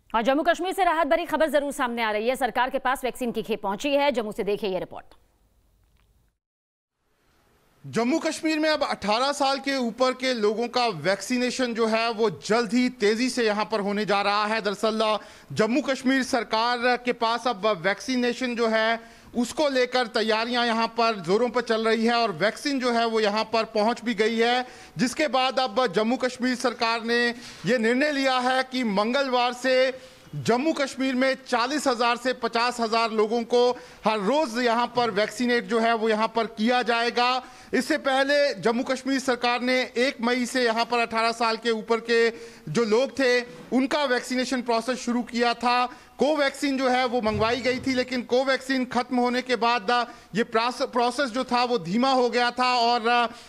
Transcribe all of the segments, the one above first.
और जम्मू कश्मीर से राहत भरी खबर जरूर सामने आ रही है। सरकार के पास वैक्सीन की खेप पहुंची है। जम्मू से देखिए ये रिपोर्ट। जम्मू कश्मीर में अब 18 साल के ऊपर के लोगों का वैक्सीनेशन जो है वो जल्द ही तेजी से यहां पर होने जा रहा है। दरअसल जम्मू कश्मीर सरकार के पास अब वैक्सीनेशन जो है उसको लेकर तैयारियां यहां पर जोरों पर चल रही है और वैक्सीन जो है वो यहां पर पहुंच भी गई है, जिसके बाद अब जम्मू कश्मीर सरकार ने ये निर्णय लिया है कि मंगलवार से जम्मू कश्मीर में 40,000 से 50,000 लोगों को हर रोज यहां पर वैक्सीनेट जो है वो यहां पर किया जाएगा। इससे पहले जम्मू कश्मीर सरकार ने 1 मई से यहां पर 18 साल के ऊपर के जो लोग थे उनका वैक्सीनेशन प्रोसेस शुरू किया था। कोवैक्सीन जो है वो मंगवाई गई थी, लेकिन कोवैक्सीन खत्म होने के बाद ये प्रोसेस जो था वो धीमा हो गया था और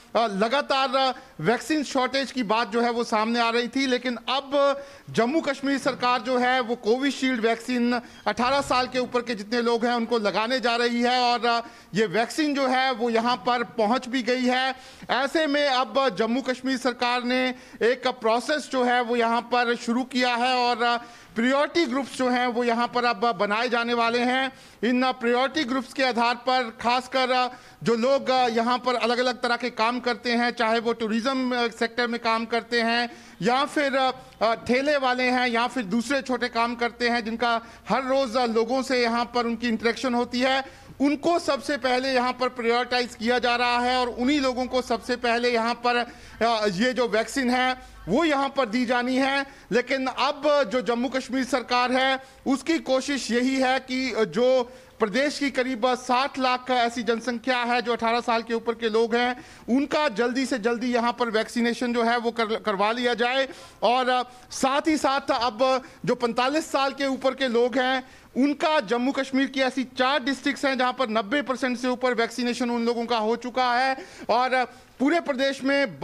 लगातार वैक्सीन शॉर्टेज की बात जो है वो सामने आ रही थी। लेकिन अब जम्मू कश्मीर सरकार जो है वो कोविशील्ड वैक्सीन 18 साल के ऊपर के जितने लोग हैं उनको लगाने जा रही है और ये वैक्सीन जो है वो यहाँ पर पहुँच भी गई है। ऐसे में अब जम्मू कश्मीर सरकार ने एक प्रोसेस जो है वो यहाँ पर शुरू किया है और प्रायोरिटी ग्रुप्स जो हैं वो यहाँ पर अब बनाए जाने वाले हैं। इन प्रायोरिटी ग्रुप्स के आधार पर खासकर जो लोग यहाँ पर अलग अलग तरह के काम करते हैं, चाहे वो टूरिज्म सेक्टर में काम करते हैं या फिर ठेले वाले हैं या फिर दूसरे छोटे काम करते हैं जिनका हर रोज़ लोगों से यहाँ पर उनकी इंटरेक्शन होती है, उनको सबसे पहले यहाँ पर प्रायोरिटाइज किया जा रहा है और उन्हीं लोगों को सबसे पहले यहाँ पर ये जो वैक्सीन है वो यहाँ पर दी जानी है। लेकिन अब जो जम्मू कश्मीर सरकार है उसकी कोशिश यही है कि जो प्रदेश की करीब 60 लाख ऐसी जनसंख्या है जो 18 साल के ऊपर के लोग हैं उनका जल्दी से जल्दी यहाँ पर वैक्सीनेशन जो है वो करवा लिया जाए और साथ ही साथ अब जो 45 साल के ऊपर के लोग हैं उनका जम्मू कश्मीर की ऐसी 4 डिस्ट्रिक्ट्स हैं जहां पर 90% से ऊपर वैक्सीनेशन उन लोगों का हो चुका है और पूरे प्रदेश में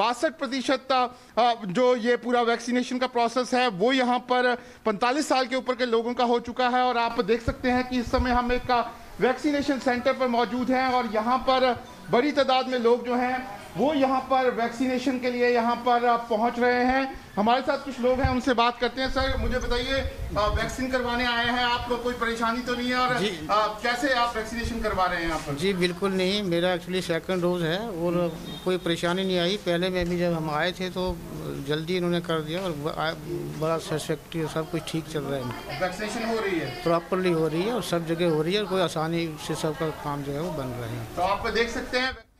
62% जो ये पूरा वैक्सीनेशन का प्रोसेस है वो यहाँ पर 45 साल के ऊपर के लोगों का हो चुका है। और आप देख सकते हैं कि इस समय हम एक वैक्सीनेशन सेंटर पर मौजूद हैं और यहाँ पर बड़ी तादाद में लोग जो हैं वो यहाँ पर वैक्सीनेशन के लिए यहाँ पर पहुँच रहे हैं। हमारे साथ कुछ लोग हैं, उनसे बात करते हैं। सर मुझे बताइए, वैक्सीन करवाने आए हैं आप, कोई परेशानी तो नहीं है और कैसे आप वैक्सीनेशन करवा रहे हैं यहाँ पर? जी बिल्कुल नहीं, मेरा एक्चुअली सेकंड डोज है और कोई परेशानी नहीं आई। पहले में भी जब हम आए थे तो जल्दी इन्होंने कर दिया और बड़ा सैटिस्फैक्ट्री, सब कुछ ठीक चल रहा है। वैक्सीनेशन हो रही है, प्रॉपरली हो रही है और सब जगह हो रही है और कोई आसानी से सबका काम जो है वो बन रहा है। तो आप देख सकते हैं